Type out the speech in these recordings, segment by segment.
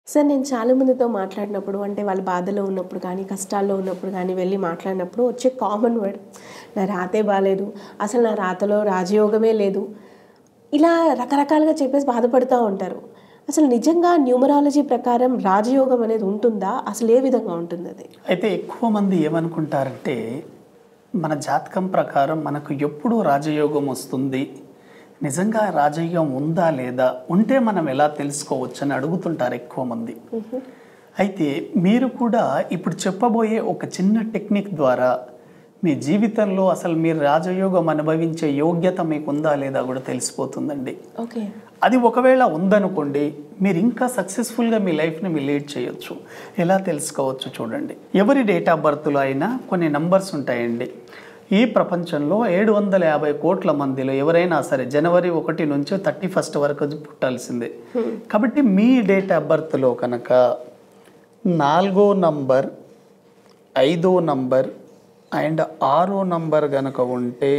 Sir నేను చాలా మందితో మాట్లాడినప్పుడు అంటే వాళ్ళు బాధలో ఉన్నప్పుడు కానీ కష్టాల్లో ఉన్నప్పుడు కానీ వెళ్ళి మాట్లాడినప్పుడు వచ్చే కామన్ వర్డ్ నా రాతే బాలేదు, అసలు నా రాతలో రాజయోగమే లేదు, ఇలా రకరకాలుగా చెప్పేసి బాధపడుతూ ఉంటారు. అసలు నిజంగా న్యూమరాలజీ ప్రకారం రాజయోగం అనేది ఉంటుందా? అసలు ఏ విధంగా ఉంటుంది అది? అయితే ఎక్కువ మంది ఏమనుకుంటారంటే మన జాతకం ప్రకారం మనకు ఎప్పుడు రాజయోగం వస్తుంది, నిజంగా రాజయోగం ఉందా లేదా, ఉంటే మనం ఎలా తెలుసుకోవచ్చు అని అడుగుతుంటారు ఎక్కువ మంది. అయితే మీరు కూడా ఇప్పుడు చెప్పబోయే ఒక చిన్న టెక్నిక్ ద్వారా మీ జీవితంలో అసలు మీరు రాజయోగం అనుభవించే యోగ్యత మీకు ఉందా లేదా కూడా తెలిసిపోతుందండి. ఓకే, అది ఒకవేళ ఉందనుకోండి మీరు ఇంకా సక్సెస్ఫుల్గా మీ లైఫ్ని మీరు లీడ్ చేయొచ్చు. ఎలా తెలుసుకోవచ్చు చూడండి. ఎవరి డేట్ ఆఫ్ బర్త్లో అయినా కొన్ని నంబర్స్ ఉంటాయండి. ఈ ప్రపంచంలో 750 కోట్ల మందిలో ఎవరైనా సరే జనవరి 1 నుంచి 31 వరకు పుట్టాల్సిందే. కాబట్టి మీ డేట్ ఆఫ్ బర్త్లో కనుక 4వ నంబర్, 5వ నంబర్ అండ్ 6వ నంబర్ కనుక ఉంటే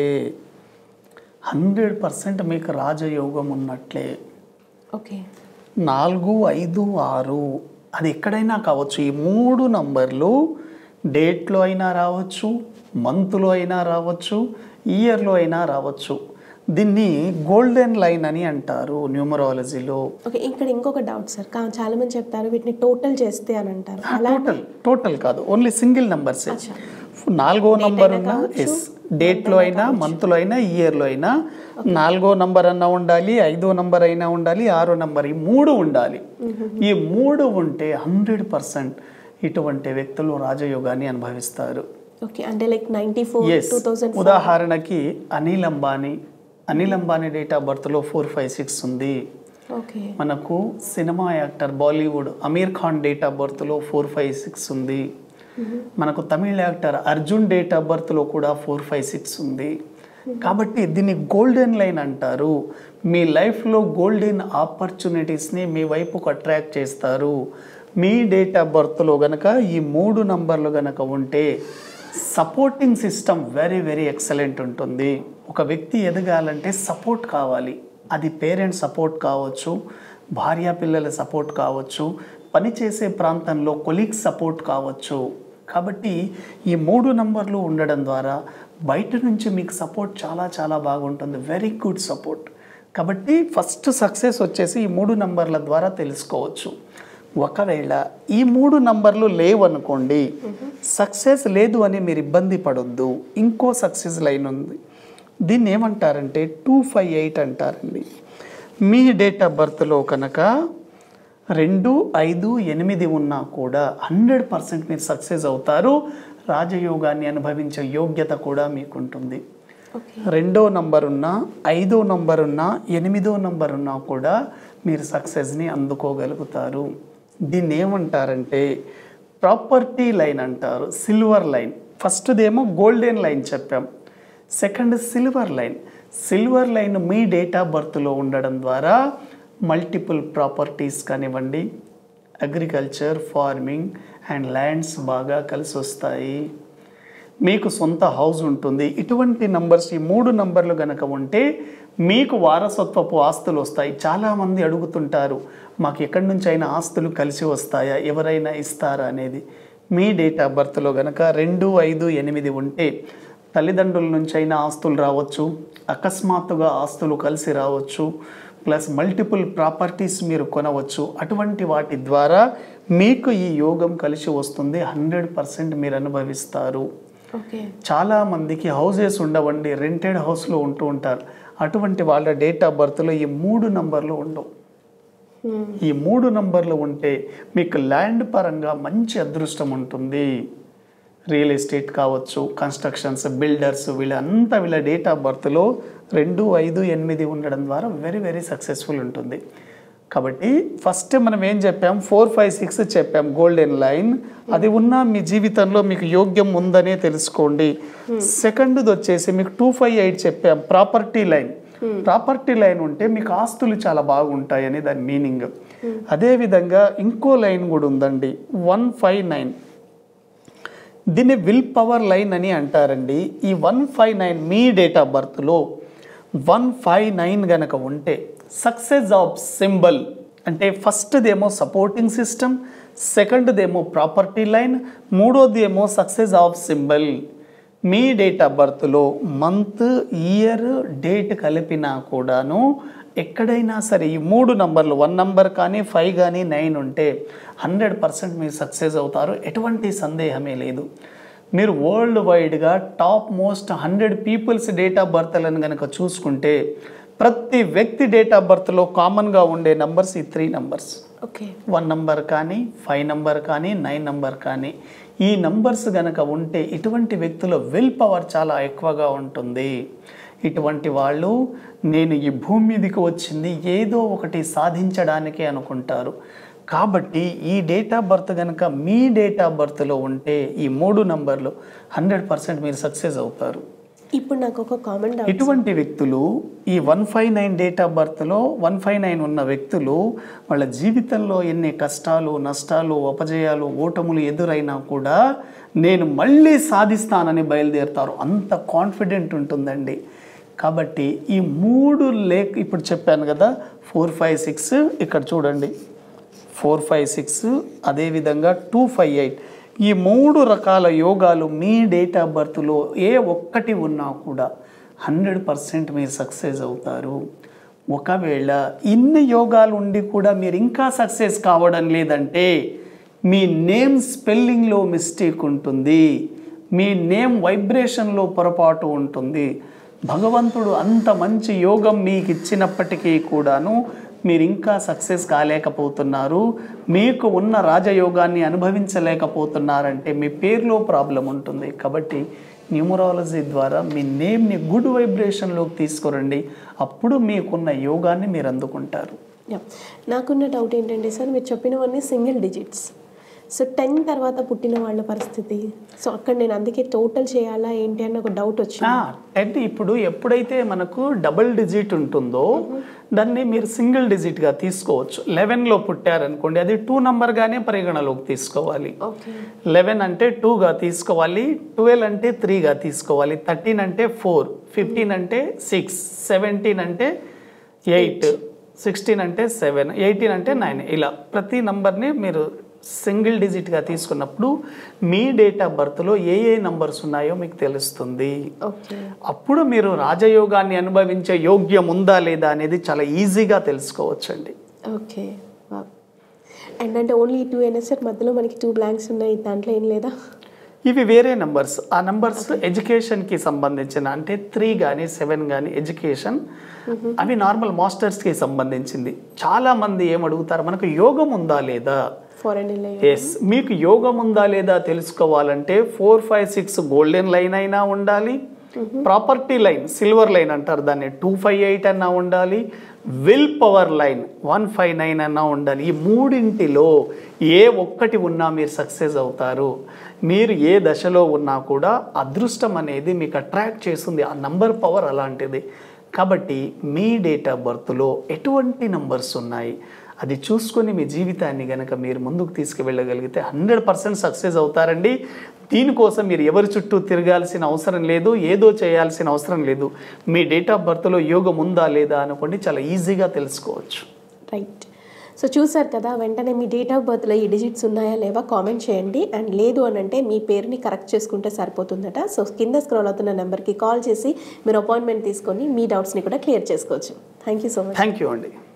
100% మీకు రాజయోగం ఉన్నట్లే. ఓకే, 4, 5, 6 అది ఎక్కడైనా కావచ్చు. ఈ 3 నంబర్లు డేట్లో అయినా రావచ్చు, మంత్లో అయినా రావచ్చు, ఇయర్లో అయినా రావచ్చు. దీన్ని గోల్డెన్ లైన్ అని అంటారు న్యూమరాలజీలో. ఓకే, ఇక్కడ ఇంకొక డౌట్ సార్, చాలా మంది చెప్తారు వీటిని టోటల్ చేస్తే అని అంటారు. టోటల్ కాదు, ఓన్లీ సింగిల్ నంబర్స్. 4వ నంబర్ ఉన్న ఎస్ డేట్లో అయినా మంత్లో అయినా ఇయర్లో అయినా 4వ నంబర్ అన్నా ఉండాలి, 5వ నంబర్ అయినా ఉండాలి, 6వ నంబర్, ఈ 3 ఉండాలి. ఈ 3 ఉంటే 100% ఇటువంటి వ్యక్తులు రాజయోగాన్ని అనుభవిస్తారు. ఓకే, అంటే లైక్ 94, 2000. ఉదాహరణకి అనిల్ అంబానీ డేట్ ఆఫ్ బర్త్లో 456 ఉంది. ఓకే, మనకు cinema actor Bollywood Aamir Khan date of బర్త్లో 456 ఉంది. మనకు తమిళ యాక్టర్ అర్జున్ డేట్ ఆఫ్ బర్త్లో కూడా 456 ఉంది. కాబట్టి దీన్ని గోల్డెన్ లైన్ అంటారు. మీ లైఫ్లో గోల్డెన్ ఆపర్చునిటీస్ని మీ వైపుకు అట్రాక్ట్ చేస్తారు. మీ డేట్ ఆఫ్ బర్త్లో గనక ఈ 3 నంబర్లు గనక ఉంటే supporting system very very excellent ఉంటుంది. ఒక వ్యక్తి ఎదగాలంటే సపోర్ట్ కావాలి. అది పేరెంట్స్ సపోర్ట్ కావచ్చు, భార్య పిల్లల సపోర్ట్ కావచ్చు, పనిచేసే ప్రాంతంలో కొలీగ్స్ సపోర్ట్ కావచ్చు. కాబట్టి ఈ 3 నంబర్లు ఉండడం ద్వారా బయట నుంచి మీకు సపోర్ట్ చాలా చాలా బాగుంటుంది, వెరీ గుడ్ సపోర్ట్. కాబట్టి ఫస్ట్ సక్సెస్ వచ్చేసి ఈ 3 నంబర్ల ద్వారా తెలుసుకోవచ్చు. ఒకవేళ ఈ 3 నంబర్లు లేవనుకోండి, సక్సెస్ లేదు అని మీరు ఇబ్బంది పడొద్దు. ఇంకో సక్సెస్ లైన్ ఉంది. దీన్ని ఏమంటారంటే 258 అంటారండి. మీ డేట్ ఆఫ్ బర్త్లో కనుక 2, 5, 8 ఉన్నా కూడా 100% మీరు సక్సెస్ అవుతారు. రాజయోగాన్ని అనుభవించే యోగ్యత కూడా మీకు ఉంటుంది. 2వ నంబర్ ఉన్నా, 5వ నంబర్ ఉన్నా, 8వ నంబర్ ఉన్నా కూడా మీరు సక్సెస్ని అందుకోగలుగుతారు. దీన్ని ఏమంటారంటే ప్రాపర్టీ లైన్ అంటారు, సిల్వర్ లైన్. ఫస్ట్దేమో గోల్డెన్ లైన్ చెప్పాం, second silver line. Silver line మీ డేట్ ఆఫ్ బర్త్లో ఉండడం ద్వారా మల్టిపుల్ ప్రాపర్టీస్ కానివ్వండి, అగ్రికల్చర్, ఫార్మింగ్ అండ్ ల్యాండ్స్ బాగా కలిసి వస్తాయి. మీకు సొంత హౌస్ ఉంటుంది. ఇటువంటి నంబర్స్ ఈ 3 నంబర్లు కనుక ఉంటే మీకు వారసత్వపు ఆస్తులు వస్తాయి. చాలామంది అడుగుతుంటారు మాకు ఎక్కడి నుంచి అయినా ఆస్తులు కలిసి వస్తాయా, ఎవరైనా ఇస్తారా అనేది. మీ డేట్ ఆఫ్ బర్త్లో కనుక 2, 5, 8 ఉంటే తల్లిదండ్రుల నుంచి అయినా ఆస్తులు రావచ్చు, అకస్మాత్తుగా ఆస్తులు కలిసి రావచ్చు, ప్లస్ మల్టిపుల్ ప్రాపర్టీస్ మీరు కొనవచ్చు. అటువంటి వాటి ద్వారా మీకు ఈ యోగం కలిసి వస్తుంది. 100% మీరు అనుభవిస్తారు. చాలామందికి హౌసెస్ ఉండవండి, రెంటెడ్ హౌస్లో ఉంటూ ఉంటారు. అటువంటి వాళ్ళ డేట్ ఆఫ్ బర్త్లో ఈ 3 నంబర్లు ఉండవు. ఈ 3 నంబర్లు ఉంటే మీకు ల్యాండ్ పరంగా మంచి అదృష్టం ఉంటుంది. రియల్ ఎస్టేట్ కావచ్చు, కన్స్ట్రక్షన్స్, బిల్డర్స్, వీళ్ళ డేట్ ఆఫ్ బర్త్లో 2, 5, 8 ఉండడం ద్వారా వెరీ వెరీ సక్సెస్ఫుల్ ఉంటుంది. కాబట్టి ఫస్ట్ మనం ఏం చెప్పాం, 4, 5, 6 చెప్పాం గోల్డెన్ లైన్. అది ఉన్న మీ జీవితంలో మీకు యోగ్యం ఉందనే తెలుసుకోండి. సెకండ్ది వచ్చేసి మీకు 258 చెప్పాం ప్రాపర్టీ లైన్. ప్రాపర్టీ లైన్ ఉంటే మీకు ఆస్తులు చాలా బాగుంటాయని దాని మీనింగ్. అదేవిధంగా ఇంకో లైన్ కూడా ఉందండి, 159. దీన్ని విల్ పవర్ లైన్ అని అంటారండి. ఈ 159 మీ డేట్ ఆఫ్ బర్త్లో 159 గనక ఉంటే సక్సెస్ ఆఫ్ సింబల్ అంటే ఫస్ట్దేమో సపోర్టింగ్ సిస్టమ్, సెకండ్దేమో ప్రాపర్టీ లైన్, మూడోది ఏమో సక్సెస్ ఆఫ్ సింబల్. మీ డేట్ ఆఫ్ బర్త్లో మంత్, ఇయర్, డేట్ కలిపినా కూడాను ఎక్కడైనా సరే ఈ 3 నంబర్లు 1 నంబర్ కానీ 5 కానీ 9 ఉంటే 100% మీరు సక్సెస్ అవుతారు, ఎటువంటి సందేహమే లేదు. మీరు వరల్డ్ వైడ్గా top most 100 peoples date of బర్త్లను కనుక చూసుకుంటే ప్రతి వ్యక్తి డేట్ ఆఫ్ బర్త్లో కామన్గా ఉండే నంబర్స్ ఈ 3 నంబర్స్. ఓకే, 1 నంబర్ కానీ 5 నంబర్ కానీ 9 నంబర్ కానీ ఈ నంబర్స్ గనక ఉంటే ఇటువంటి వ్యక్తుల విల్ పవర్ చాలా ఎక్కువగా ఉంటుంది. ఇటువంటి వాళ్ళు నేను ఈ భూమి మీదకి వచ్చింది ఏదో ఒకటి సాధించడానికే అనుకుంటారు. కాబట్టి ఈ డేట్ ఆఫ్ బర్త్ కనుక మీ డేట్ ఆఫ్ బర్త్లో ఉంటే ఈ 3 నంబర్లు 100% మీరు సక్సెస్ అవుతారు. ఇప్పుడు నాకు ఒక కామెంట్, ఇటువంటి వ్యక్తులు ఈ 159 డేట్ ఆఫ్ బర్త్లో 159 ఉన్న వ్యక్తులు వాళ్ళ జీవితంలో ఎన్ని కష్టాలు, నష్టాలు, అపజయాలు, ఓటములు ఎదురైనా కూడా నేను మళ్ళీ సాధిస్తానని బయలుదేరుతారు. అంత కాన్ఫిడెంట్ ఉంటుందండి. కాబట్టి ఈ 3 ఇప్పుడు చెప్పాను కదా 4, 5, 6 ఇక్కడ చూడండి 4, 5, 6 అదేవిధంగా 2, 5, 8 ఈ 3 రకాల యోగాలు మీ డేట్ ఆఫ్ బర్త్లో ఏ ఒక్కటి ఉన్నా కూడా 100% మీరు సక్సెస్ అవుతారు. ఒకవేళ ఇన్ని యోగాలు ఉండి కూడా మీరు ఇంకా సక్సెస్ కావడం లేదంటే మీ నేమ్ స్పెల్లింగ్లో మిస్టేక్ ఉంటుంది, మీ నేమ్ వైబ్రేషన్లో పొరపాటు ఉంటుంది. భగవంతుడు అంత మంచి యోగం మీకు ఇచ్చినప్పటికీ కూడాను మీరు ఇంకా సక్సెస్ కాలేకపోతున్నారు, మీకు ఉన్న రాజయోగాన్ని అనుభవించలేకపోతున్నారంటే మీ పేరులో ప్రాబ్లం ఉంటుంది. కాబట్టి న్యూమరాలజీ ద్వారా మీ నేమ్ని గుడ్ వైబ్రేషన్లోకి తీసుకురండి, అప్పుడు మీకున్న యోగాన్ని మీరు అందుకుంటారు. నాకున్న డౌట్ ఏంటంటే సార్, మీరు చెప్పినవన్నీ సింగిల్ డిజిట్స్. సో 10 తర్వాత పుట్టిన వాళ్ళ పరిస్థితి, సో అక్కడ నేను అందుకే టోటల్ చేయాలా ఏంటి అని ఒక డౌట్ వచ్చింది. 10 ఇప్పుడు ఎప్పుడైతే మనకు డబుల్ డిజిట్ ఉంటుందో దాన్ని మీరు సింగిల్ డిజిట్గా తీసుకోవచ్చు. 11లో పుట్టారనుకోండి అది 2 నంబర్గానే పరిగణలోకి తీసుకోవాలి. 11 అంటే 2గా తీసుకోవాలి, 12 అంటే 3గా తీసుకోవాలి, 13 అంటే 4, 15 అంటే 6, 17 అంటే 8, 16 అంటే 7, 18 అంటే 9 ఇలా ప్రతి నంబర్ని మీరు సింగిల్ డిజిట్గా తీసుకున్నప్పుడు మీ డేట్ ఆఫ్ బర్త్లో ఏ నంబర్స్ ఉన్నాయో మీకు తెలుస్తుంది. అప్పుడు మీరు రాజయోగాన్ని అనుభవించే యోగ్యం ఉందా లేదా అనేది చాలా ఈజీగా తెలుసుకోవచ్చండి. ఓకే, అండ్ అంటే ఓన్లీ 2 అయినా సార్, మధ్యలో మనకి 2 బ్లాంక్స్ ఉన్నాయి, దాంట్లో ఏం లేదా? ఇవి వేరే నంబర్స్. ఆ నంబర్స్ ఎడ్యుకేషన్కి సంబంధించిన, అంటే 3 కానీ 7 కానీ ఎడ్యుకేషన్, అవి నార్మల్ మాస్టర్స్కి సంబంధించింది. చాలామంది ఏమడుగుతారు, మనకు యోగం ఉందా లేదా? ఎస్, మీకు యోగం ఉందా లేదా తెలుసుకోవాలంటే 4, 5, 6 గోల్డెన్ లైన్ అయినా ఉండాలి, ప్రాపర్టీ లైన్ సిల్వర్ లైన్ అంటారు దాన్ని 258 అన్నా ఉండాలి, విల్ పవర్ లైన్ 159 అన్నా ఉండాలి. ఈ 3 ఏ ఒక్కటి ఉన్నా మీరు సక్సెస్ అవుతారు. మీరు ఏ దశలో ఉన్నా కూడా అదృష్టం అనేది మీకు అట్రాక్ట్ చేస్తుంది, ఆ నంబర్ పవర్ అలాంటిది. కాబట్టి మీ డేట్ ఆఫ్ బర్త్లో ఎటువంటి నంబర్స్ ఉన్నాయి అది చూసుకొని మీ జీవితాన్ని కనుక మీరు ముందుకు తీసుకువెళ్ళగలిగితే 100% సక్సెస్ అవుతారండి. దీనికోసం మీరు ఎవరి చుట్టూ తిరగాల్సిన అవసరం లేదు, ఏదో చేయాల్సిన అవసరం లేదు. మీ డేట్ ఆఫ్ బర్త్లో యోగం ఉందా లేదా అనుకోండి, చాలా ఈజీగా తెలుసుకోవచ్చు. రైట్. సో చూసారు కదా, వెంటనే మీ డేట్ ఆఫ్ బర్త్లో ఈ డిజిట్స్ ఉన్నాయా లేవా కామెంట్ చేయండి. అండ్ లేదు అని అంటే మీ పేరుని కరెక్ట్ చేసుకుంటే సరిపోతుందట. సో కింద స్క్రోల్ అవుతున్న నెంబర్కి కాల్ చేసి మీరు అపాయింట్మెంట్ తీసుకొని మీ డౌట్స్ని కూడా క్లియర్ చేసుకోవచ్చు. Thank you so much. Thank you అండి.